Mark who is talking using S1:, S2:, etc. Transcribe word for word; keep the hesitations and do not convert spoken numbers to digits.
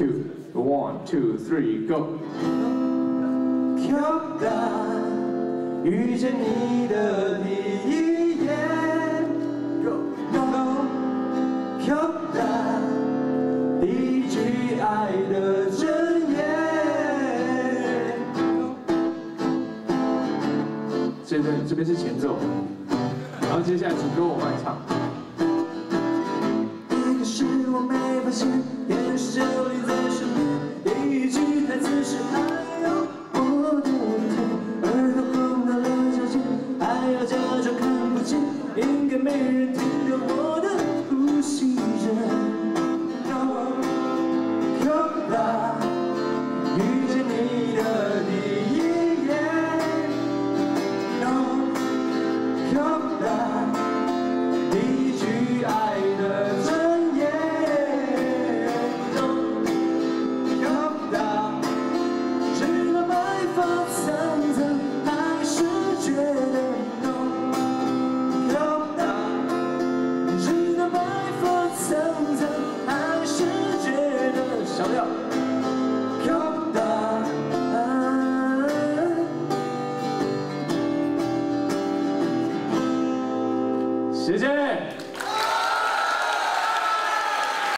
S1: two, one, two, three, go。
S2: 飘荡，遇见你的第一眼 ，Go Go， 飘荡，第一句爱的真言。
S1: 这边这边是前奏，然后接下来主歌我们来唱。
S2: 一开始我没发现，也许就你在身边，第一句台词是还有我的天，耳朵碰到了脚尖，还要假装看不见，应该没人听到我的呼吸声。飘荡，遇见你的第一眼。飘荡，第一句爱的真言。飘荡，直到白发苍苍，还是觉得浓。飘荡，直到白发苍苍，还是觉得小调。飘荡。
S1: 谢谢。